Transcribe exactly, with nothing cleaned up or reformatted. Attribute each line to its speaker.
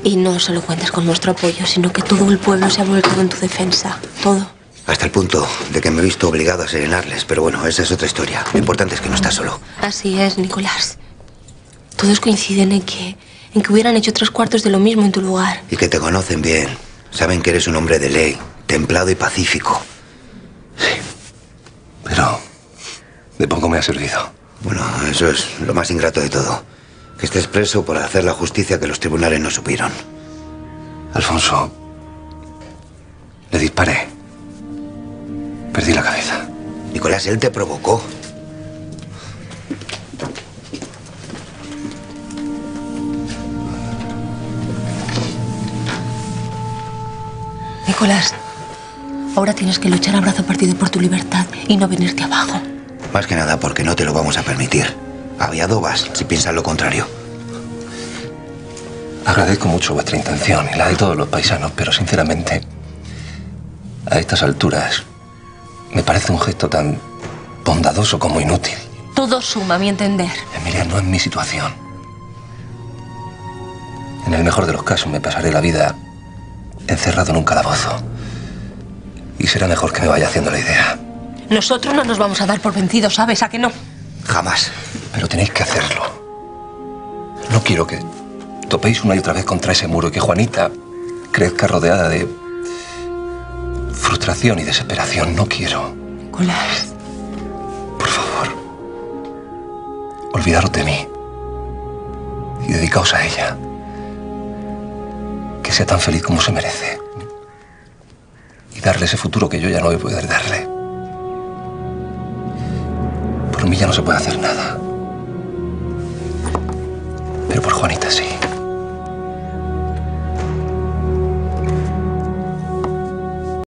Speaker 1: Y no solo cuentas con nuestro apoyo, sino que todo el pueblo se ha volcado en tu defensa. Todo.
Speaker 2: Hasta el punto de que me he visto obligado a serenarles. Pero bueno, esa es otra historia. Lo importante es que no estás solo.
Speaker 1: Así es, Nicolás. Todos coinciden en que, en que hubieran hecho tres cuartos de lo mismo en tu lugar.
Speaker 2: Y que te conocen bien. Saben que eres un hombre de ley, templado y pacífico.
Speaker 3: Sí. Pero de poco me ha servido.
Speaker 2: Bueno, eso es lo más ingrato de todo. Que estés preso por hacer la justicia que los tribunales no supieron.
Speaker 3: Alfonso, le disparé. Perdí la cabeza.
Speaker 2: Nicolás, él te provocó.
Speaker 1: Nicolás, ahora tienes que luchar a brazo partido por tu libertad y no venirte abajo.
Speaker 2: Más que nada porque no te lo vamos a permitir. Aviado vas, si piensas lo contrario.
Speaker 3: Agradezco mucho vuestra intención y la de todos los paisanos, pero sinceramente, a estas alturas, me parece un gesto tan bondadoso como inútil.
Speaker 1: Todo suma, a mi entender.
Speaker 3: Emilia, no es mi situación. En el mejor de los casos me pasaré la vida encerrado en un calabozo. Y será mejor que me vaya haciendo la idea.
Speaker 1: Nosotros no nos vamos a dar por vencidos, ¿sabes? ¿A que no?
Speaker 2: Jamás.
Speaker 3: Pero tenéis que hacerlo. No quiero que topéis una y otra vez contra ese muro y que Juanita crezca rodeada de frustración y desesperación. No quiero.
Speaker 1: Nicolás.
Speaker 3: Por favor. Olvidaros de mí. Y dedicaos a ella. Que sea tan feliz como se merece. Y darle ese futuro que yo ya no voy a poder darle. Por mí ya no se puede hacer nada. Pero por Juanita sí.